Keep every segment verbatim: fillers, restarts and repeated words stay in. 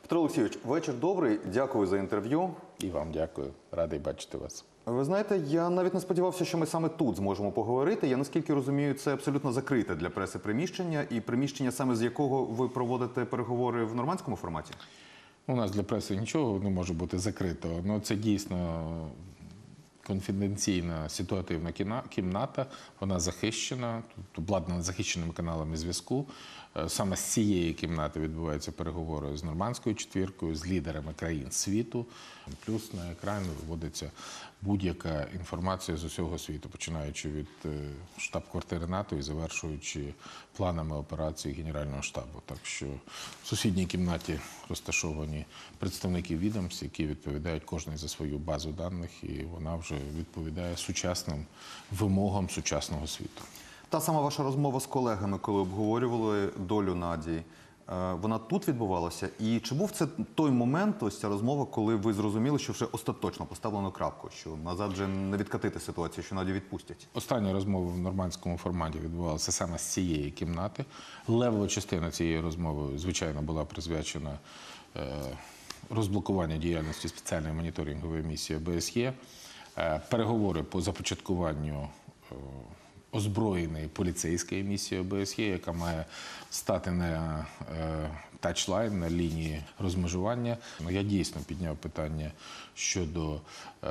Петро Олексійович, вечір добрий. Дякую за інтерв'ю. І вам дякую. Радий бачити вас. Ви знаєте, я навіть не сподівався, що ми саме тут зможемо поговорити. Я, наскільки розумію, це абсолютно закрите для преси приміщення, і приміщення, саме з якого ви проводите переговори в нормандському форматі? У нас для преси нічого не може бути закритого, але це дійсно конфіденційна ситуативна кімната, вона захищена, тут обладнана захищеними каналами зв'язку. Саме з цієї кімнати відбуваються переговори з нормандською четвіркою, з лідерами країн світу. Плюс на екран виводиться будь-яка інформація з усього світу, починаючи від штаб-квартири НАТО і завершуючи планами операції Генерального штабу. Так що в сусідній кімнаті розташовані представники відомств, які відповідають кожен за свою базу даних, і вона вже відповідає сучасним вимогам сучасного світу. Та сама ваша розмова з колегами, коли обговорювали долю Надії, вона тут відбувалася? І чи був це той момент, ось ця розмова, коли ви зрозуміли, що вже остаточно поставлено крапку, що назад вже не відкатити ситуацію, що Надію відпустять? Остання розмова в нормандському форматі відбувалася саме з цієї кімнати. Левова частина цієї розмови, звичайно, була присвячена розблокуванню діяльності спеціальної моніторингової місії о бе ес є. Переговори по започаткуванню озброєної поліцейської місії о бе ес є, яка має стати на тачлайн, на лінії розмежування. Я дійсно підняв питання щодо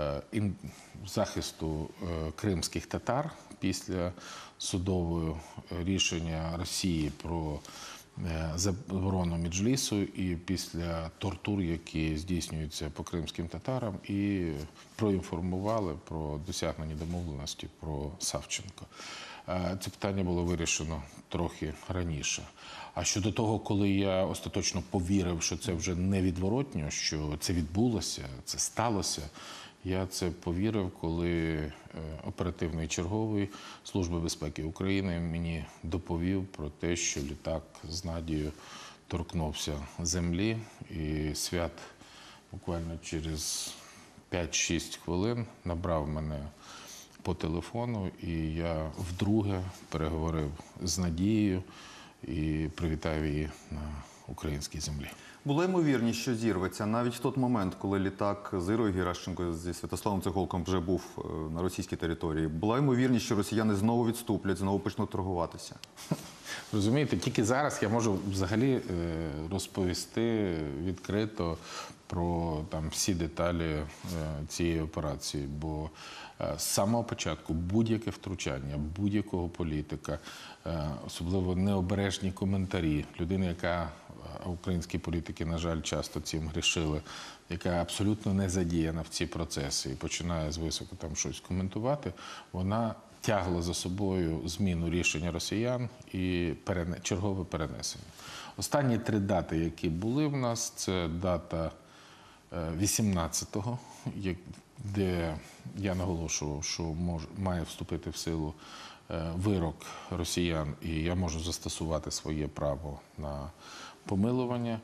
захисту кримських татар після судового рішення Росії про заборону Меджлісу і після тортур, які здійснюються по кримським татарам, і проінформували про досягнені домовленості про Савченко. Це питання було вирішено трохи раніше. А щодо того, коли я остаточно повірив, що це вже невідворотньо, що це відбулося, це сталося, я це повірив, коли оперативний черговий Служби безпеки України мені доповів про те, що літак з Надією торкнувся землі, і Свят буквально через п'ять-шість хвилин набрав мене по телефону, і я вдруге переговорив з Надією і привітав її на українській землі. Була ймовірність, що зірветься навіть в той момент, коли літак з Ірою Геращенко зі Святославом Цеголком вже був на російській території. Була ймовірність, що росіяни знову відступлять, знову почнуть торгуватися. Розумієте, тільки зараз я можу взагалі розповісти відкрито про там всі деталі цієї операції, бо з самого початку будь-яке втручання, будь-якого політика, особливо необережні коментарі, людина, яка, українські політики, на жаль, часто цим грішили, яка абсолютно не задіяна в ці процеси і починає звисоко там щось коментувати, вона тягла за собою зміну рішення росіян і перене... чергове перенесення. Останні три дати, які були в нас, це дата вісімнадцятого, де я наголошував, що мож... має вступити в силу вирок росіян, і я можу застосувати своє право на помилування.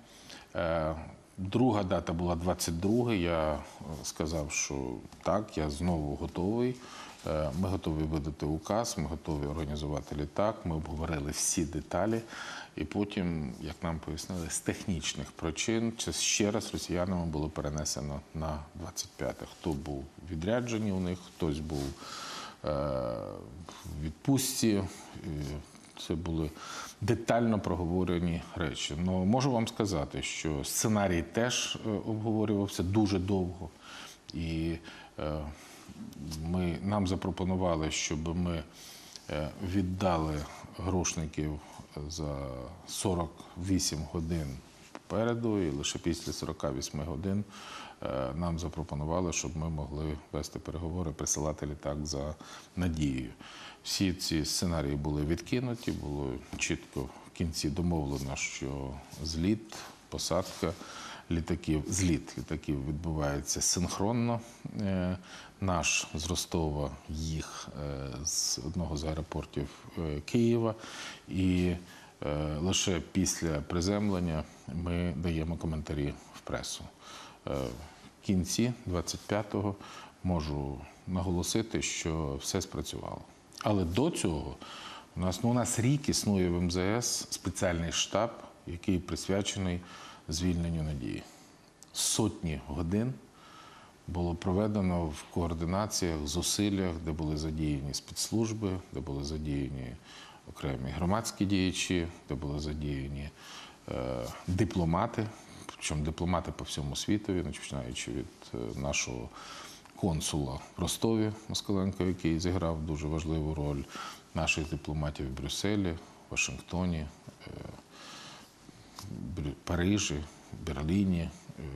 Друга дата була двадцять друга. Я сказав, що так, я знову готовий. Ми готові видати указ, ми готові організувати літак, ми обговорили всі деталі. І потім, як нам пояснили, з технічних причин, ще раз росіянами було перенесено на двадцять п'яте. Хто був відряджений у них, хтось був в відпустці. Це були детально проговорені речі. Но можу вам сказати, що сценарій теж обговорювався дуже довго. І ми, нам запропонували, щоб ми віддали грошників за сорок вісім годин попереду, і лише після сорока восьми годин нам запропонували, щоб ми могли вести переговори, присилати літак за Надією. Всі ці сценарії були відкинуті, було чітко в кінці домовлено, що зліт, посадка літаків, зліт літаків відбувається синхронно. Наш з Ростова, їх з одного з аеропортів Києва. І лише після приземлення ми даємо коментарі в пресу. В кінці двадцять п'ятого можу наголосити, що все спрацювало. Але до цього у нас, ну, у нас рік існує в ем зе ес спеціальний штаб, який присвячений звільненню Надії. Сотні годин було проведено в координаціях, зусиллях, де були задіяні спецслужби, де були задіяні окремі громадські діячі, де були задіяні е, дипломати, причому дипломати по всьому світові, починаючи від е, нашого консула в Ростові Москаленко, який зіграв дуже важливу роль, наших дипломатів в Брюсселі, Вашингтоні, е, Парижі, Берліні.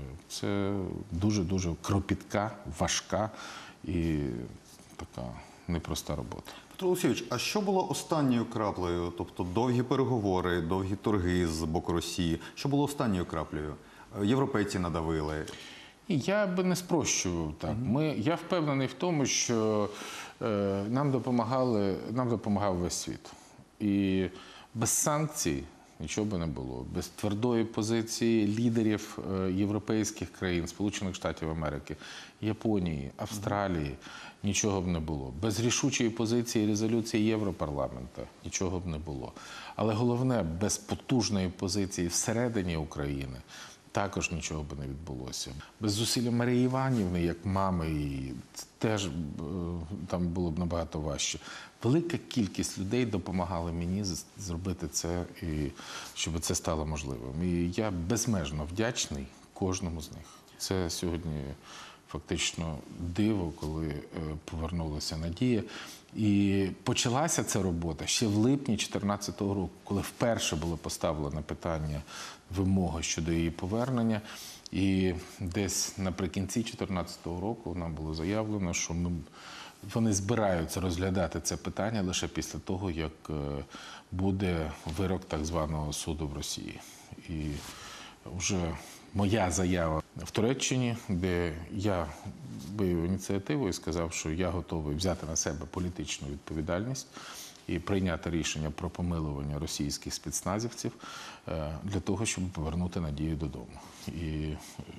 Це дуже-дуже кропітка, важка і така непроста робота. Петро Олексійович, а що було останньою краплею? Тобто довгі переговори, довгі торги з боку Росії. Що було останньою краплею? Європейці надавили. І я би не спрощував так. Ми, я впевнений в тому, що е, нам допомагали, нам допомагав весь світ. І без санкцій нічого би не було. Без твердої позиції лідерів е, європейських країн, Сполучених Штатів Америки, Японії, Австралії нічого б не було. Без рішучої позиції резолюції Європарламенту нічого б не було. Але головне, без потужної позиції всередині України також нічого б не відбулося. Без зусилля Марії Іванівни, як мами, і теж е, там було б набагато важче. Велика кількість людей допомагали мені зробити це, і щоб це стало можливим. І я безмежно вдячний кожному з них. Це сьогодні фактично диво, коли е, повернулася Надія. І почалася ця робота ще в липні дві тисячі чотирнадцятого року, коли вперше було поставлено питання, вимога щодо її повернення. І десь наприкінці дві тисячі чотирнадцятого року нам було заявлено, що ми, вони збираються розглядати це питання лише після того, як е, буде вирок так званого суду в Росії. І вже моя заява в Туреччині, де я виявив ініціативу і сказав, що я готовий взяти на себе політичну відповідальність і прийняти рішення про помилування російських спецназівців для того, щоб повернути Надію додому. І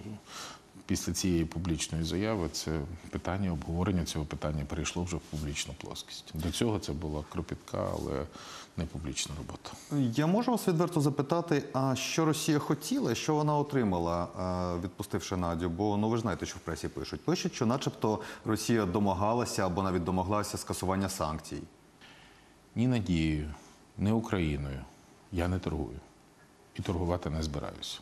після цієї публічної заяви це питання, обговорення цього питання перейшло вже в публічну плоскість. До цього це була кропітка, але не публічна робота. Я можу вас відверто запитати, а що Росія хотіла, що вона отримала, відпустивши Надю? Бо, ну ви ж знаєте, що в пресі пишуть. Пишуть, що начебто Росія домагалася або навіть домоглася скасування санкцій. Ні Надією, ні Україною я не торгую. І торгувати не збираюся.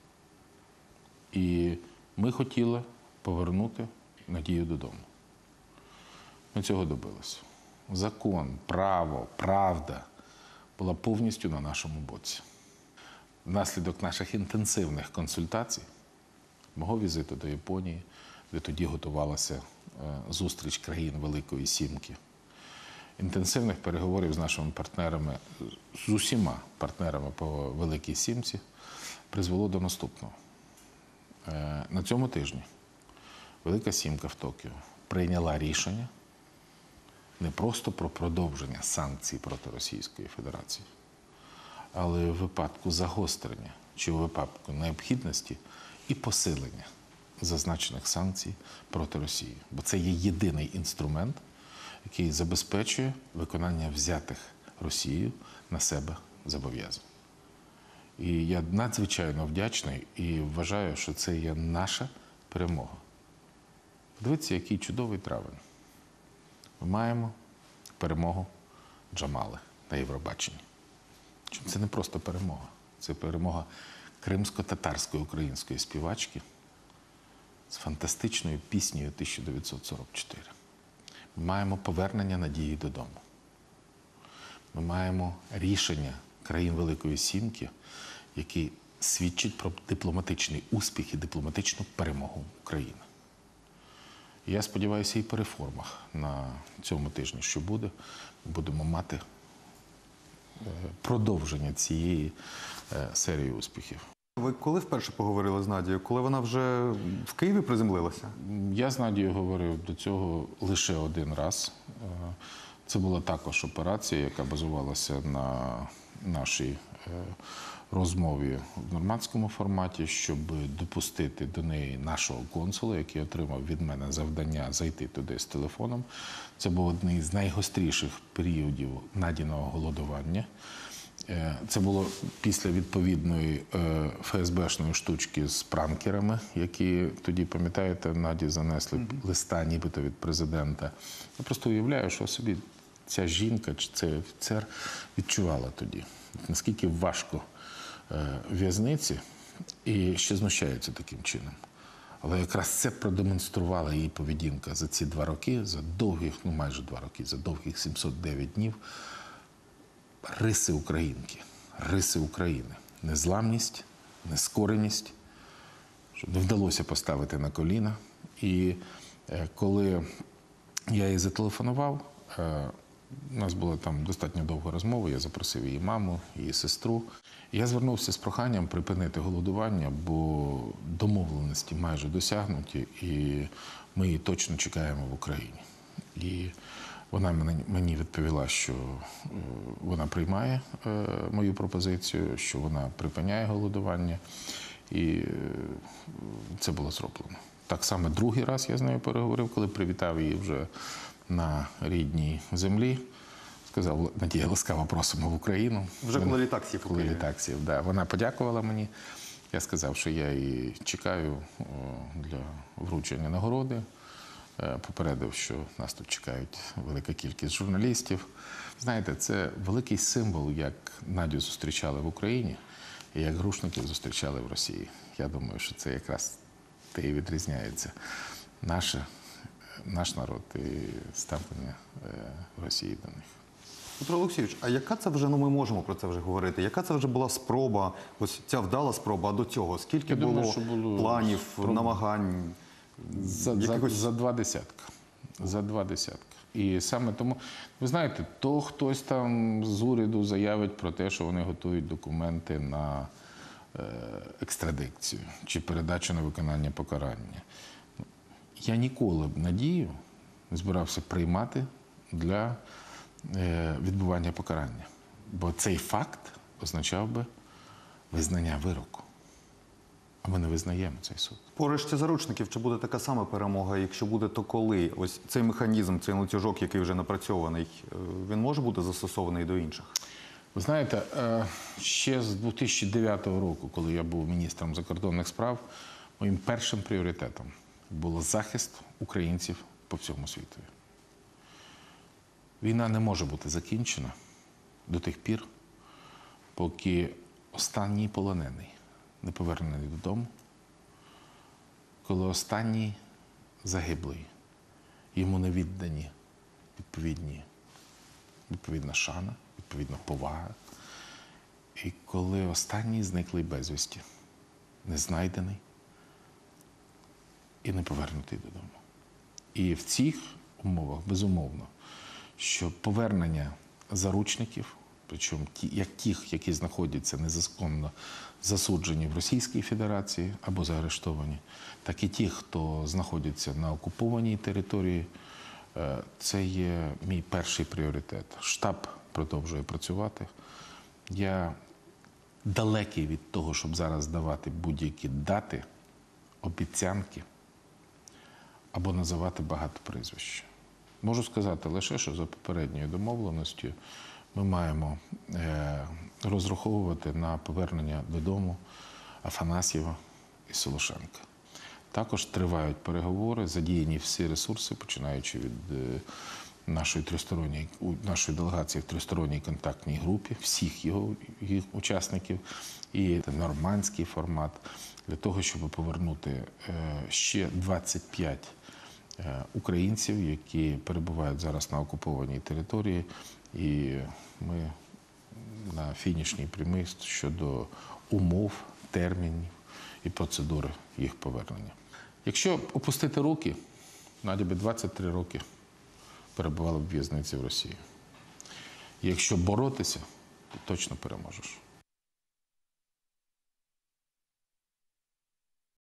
І ми хотіли повернути Надію додому. Ми цього добилися. Закон, право, правда була повністю на нашому боці. Внаслідок наших інтенсивних консультацій, мого візиту до Японії, де тоді готувалася зустріч країн Великої Сімки, інтенсивних переговорів з нашими партнерами, з усіма партнерами по Великій Сімці, призвело до наступного. На цьому тижні Велика Сімка в Токіо прийняла рішення не просто про продовження санкцій проти Російської Федерації, але в випадку загострення чи у випадку необхідності і посилення зазначених санкцій проти Росії. Бо це є єдиний інструмент, який забезпечує виконання взятих Росією на себе зобов'язань. І я надзвичайно вдячний і вважаю, що це є наша перемога. Подивіться, який чудовий травень. Ми маємо перемогу Джамали на Євробаченні. Це не просто перемога. Це перемога кримсько-татарської української співачки з фантастичною піснею тисяча дев'ятсот сорок чотири. Ми маємо повернення Надії додому. Ми маємо рішення країн Великої Сімки, які свідчать про дипломатичний успіх і дипломатичну перемогу України. І я сподіваюся, і по реформах на цьому тижні, що буде, ми будемо мати продовження цієї серії успіхів. Ви коли вперше поговорили з Надією? Коли вона вже в Києві приземлилася? Я з Надією говорив до цього лише один раз. Це була також операція, яка базувалася на нашій розмові в нормандському форматі, щоб допустити до неї нашого консула, який отримав від мене завдання зайти туди з телефоном. Це був один з найгостріших періодів Надіного голодування. Е, Це було після відповідної е, ФСБшної штучки з пранкерами, які тоді, пам'ятаєте, Наді занесли mm-hmm. листа нібито від президента. Я просто уявляю, що собі ця жінка чи цей офіцер відчувала тоді, наскільки важко е, в в'язниці і ще знущаються таким чином. Але якраз це продемонструвала її поведінка за ці два роки, за довгих, ну майже два роки, за довгих сімсот дев'ять днів. Риси українки, риси України. Незламність, нескореність, що не вдалося поставити на коліна. І е, коли я їй зателефонував, е, у нас була там достатньо довга розмова, я запросив її маму, її сестру. Я звернувся з проханням припинити голодування, бо домовленості майже досягнуті, і ми її точно чекаємо в Україні. І вона мені відповіла, що вона приймає мою пропозицію, що вона припиняє голодування, і це було зроблено. Так само другий раз я з нею переговорив, коли привітав її вже на рідній землі. Сказав: Надія, ласкаво просимо в Україну. Вже коли літак сів. Коли літак сів, да. Вона подякувала мені. Я сказав, що я її чекаю для вручення нагороди. Попередив, що нас тут чекають велика кількість журналістів. Знаєте, це великий символ, як Надю зустрічали в Україні і як Грушників зустрічали в Росії. Я думаю, що це якраз те і відрізняється. Наше, наш народ і ставлення Росії до них. Петро Олексійович, а яка це вже, ну ми можемо про це вже говорити, яка це вже була спроба, ось ця вдала спроба, а до цього скільки Я було, думаю, що було планів, спроб... намагань? За, якихось... за, за два десятка. За два десятка. І саме тому, ви знаєте, то хтось там з уряду заявить про те, що вони готують документи на е, екстрадикцію чи передачу на виконання покарання. Я ніколи б Надію не збирався приймати для е, відбування покарання. Бо цей факт означав би визнання вироку. А ми не визнаємо цей суд. По решті заручників, чи буде така сама перемога? Якщо буде, то коли? Ось цей механізм, цей ланцюжок, який вже напрацьований, він може бути застосований до інших? Ви знаєте, ще з дві тисячі дев'ятого року, коли я був міністром закордонних справ, моїм першим пріоритетом було захист українців по всьому світу. Війна не може бути закінчена до тих пір, поки останній полонений не повернений додому, коли останній загиблий, йому не віддані відповідні, відповідна шана, відповідна повага, і коли останній зниклий безвісті, не знайдений і не повернутий додому. І в цих умовах, безумовно, що повернення заручників, причому ті, як тих, які знаходяться незаконно засуджені в Російській Федерації або заарештовані, так і ті, хто знаходяться на окупованій території, це є мій перший пріоритет. Штаб продовжує працювати. Я далекий від того, щоб зараз давати будь-які дати, обіцянки або називати багато прізвищ. Можу сказати лише, що за попередньою домовленістю ми маємо розраховувати на повернення додому Афанасьєва і Солошенка. Також тривають переговори, задіяні всі ресурси, починаючи від нашої тристоронньої, нашої делегації в тристоронній контактній групі, всіх його їх учасників, і нормандський формат, для того, щоб повернути ще двадцять п'ять українців, які перебувають зараз на окупованій території, і ми на фінішній прямій щодо умов, термінів і процедури їх повернення. Якщо опустити руки, Надя би двадцять три роки перебувала в в'язниці в Росії. Якщо боротися, то точно переможеш.